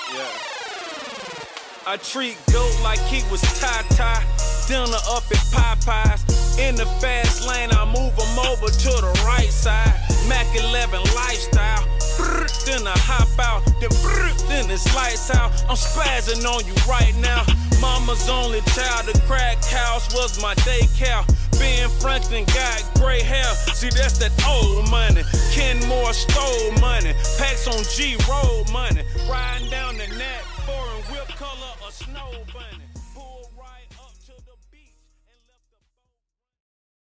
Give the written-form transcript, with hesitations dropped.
Yeah. I treat GOAT like he was tie-tie. Dinner up at Popeyes. In the fast lane, I move him over to the right side. Mac 11 lifestyle. Then I hop out. Then it's lights out. I'm spazzing on you right now. Mama's only child, the crack house was my daycare. Ben Franklin got gray hair. See, that's that old money. Kenmore stole money. Packs on G road money. Riding down the neck, foreign whip color, a snow bunny.